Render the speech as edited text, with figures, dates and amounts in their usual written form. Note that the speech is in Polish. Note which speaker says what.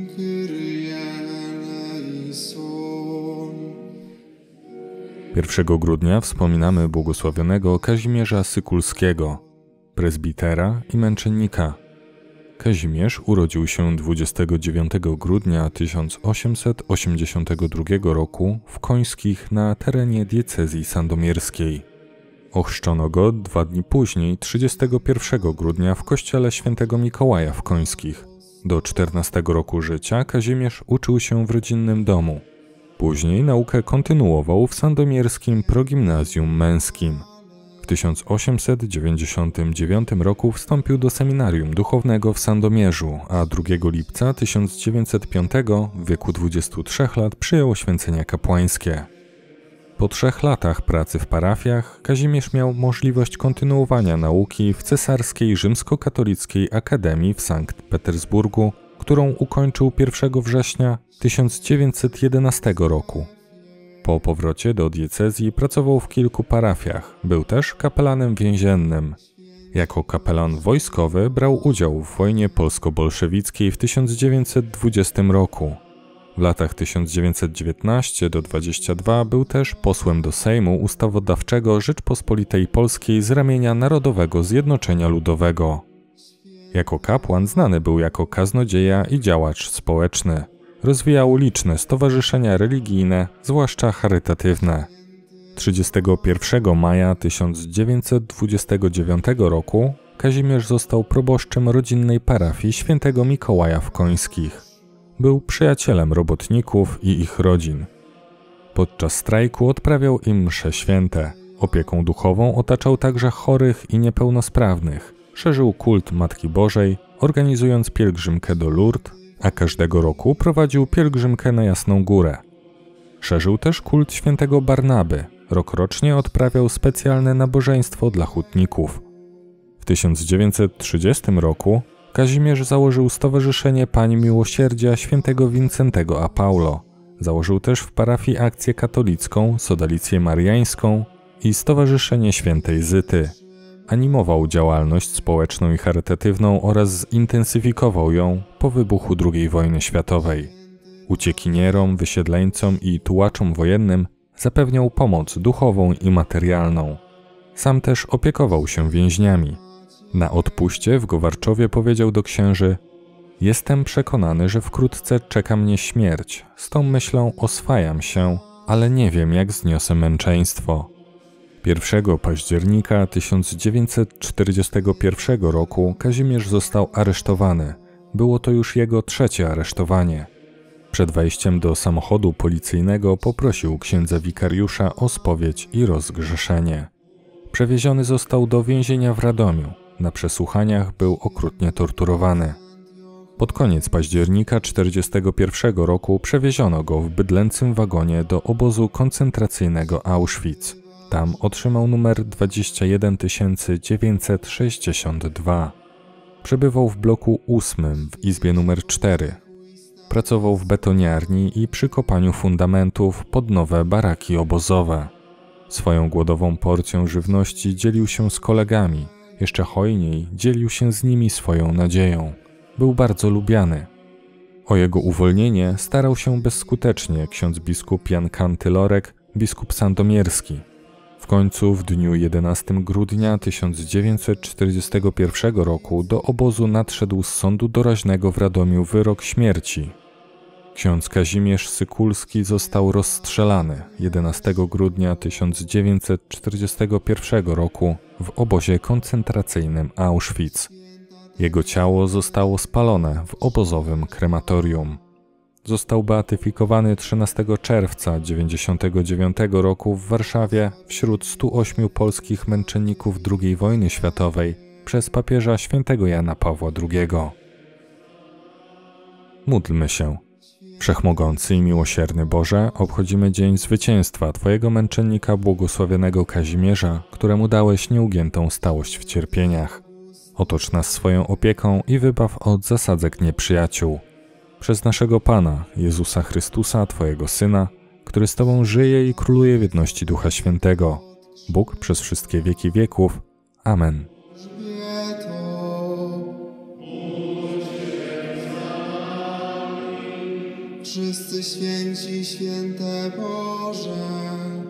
Speaker 1: Pierwszego grudnia wspominamy błogosławionego Kazimierza Sykulskiego, prezbitera i męczennika. Kazimierz urodził się 29 grudnia 1882 roku w Końskich na terenie diecezji sandomierskiej. Ochrzczono go 2 dni później, 31 grudnia w kościele świętego Mikołaja w Końskich. Do 14 roku życia Kazimierz uczył się w rodzinnym domu. Później naukę kontynuował w sandomierskim progimnazjum męskim. W 1899 roku wstąpił do seminarium duchownego w Sandomierzu, a 2 lipca 1905 w wieku 23 lat przyjął oświęcenia kapłańskie. Po 3 latach pracy w parafiach Kazimierz miał możliwość kontynuowania nauki w Cesarskiej Rzymskokatolickiej Akademii w Sankt Petersburgu, którą ukończył 1 września 1911 roku. Po powrocie do diecezji pracował w kilku parafiach, był też kapelanem więziennym. Jako kapelan wojskowy brał udział w wojnie polsko-bolszewickiej w 1920 roku. W latach 1919–22 był też posłem do Sejmu Ustawodawczego Rzeczpospolitej Polskiej z ramienia Narodowego Zjednoczenia Ludowego. Jako kapłan znany był jako kaznodzieja i działacz społeczny. Rozwijał liczne stowarzyszenia religijne, zwłaszcza charytatywne. 31 maja 1929 roku Kazimierz został proboszczem rodzinnej parafii świętego Mikołaja w Końskich. Był przyjacielem robotników i ich rodzin. Podczas strajku odprawiał im msze święte. Opieką duchową otaczał także chorych i niepełnosprawnych. Szerzył kult Matki Bożej, organizując pielgrzymkę do Lourdes, a każdego roku prowadził pielgrzymkę na Jasną Górę. Szerzył też kult świętego Barnaby. Rokrocznie odprawiał specjalne nabożeństwo dla hutników. W 1930 roku Kazimierz założył Stowarzyszenie Pań Miłosierdzia świętego Wincentego a Paulo. Założył też w parafii Akcję Katolicką, Sodalicję Mariańską i Stowarzyszenie Świętej Zyty. Animował działalność społeczną i charytatywną oraz zintensyfikował ją po wybuchu II wojny światowej. Uciekinierom, wysiedleńcom i tułaczom wojennym zapewniał pomoc duchową i materialną. Sam też opiekował się więźniami. Na odpuście w Gowarczowie powiedział do księży: „Jestem przekonany, że wkrótce czeka mnie śmierć. Z tą myślą oswajam się, ale nie wiem, jak zniosę męczeństwo”. 1 października 1941 roku Kazimierz został aresztowany. Było to już jego 3. aresztowanie. Przed wejściem do samochodu policyjnego poprosił księdza wikariusza o spowiedź i rozgrzeszenie. Przewieziony został do więzienia w Radomiu. Na przesłuchaniach był okrutnie torturowany. Pod koniec października 1941 roku przewieziono go w bydlęcym wagonie do obozu koncentracyjnego Auschwitz. Tam otrzymał numer 21962. Przebywał w bloku 8 w izbie numer 4. Pracował w betoniarni i przy kopaniu fundamentów pod nowe baraki obozowe. Swoją głodową porcją żywności dzielił się z kolegami. Jeszcze hojniej dzielił się z nimi swoją nadzieją. Był bardzo lubiany. O jego uwolnienie starał się bezskutecznie ksiądz biskup Jan Kantylorek, biskup sandomierski. W końcu w dniu 11 grudnia 1941 roku do obozu nadszedł z sądu doraźnego w Radomiu wyrok śmierci. Ksiądz Kazimierz Sykulski został rozstrzelany 11 grudnia 1941 roku w obozie koncentracyjnym Auschwitz. Jego ciało zostało spalone w obozowym krematorium. Został beatyfikowany 13 czerwca 1999 roku w Warszawie wśród 108 polskich męczenników II wojny światowej przez papieża świętego Jana Pawła II. Módlmy się. Wszechmogący i miłosierny Boże, obchodzimy dzień zwycięstwa Twojego męczennika błogosławionego Kazimierza, któremu dałeś nieugiętą stałość w cierpieniach. Otocz nas swoją opieką i wybaw od zasadzek nieprzyjaciół. Przez naszego Pana, Jezusa Chrystusa, Twojego Syna, który z Tobą żyje i króluje w jedności Ducha Świętego. Bóg przez wszystkie wieki wieków. Amen.
Speaker 2: wszyscy święci, święte Boże,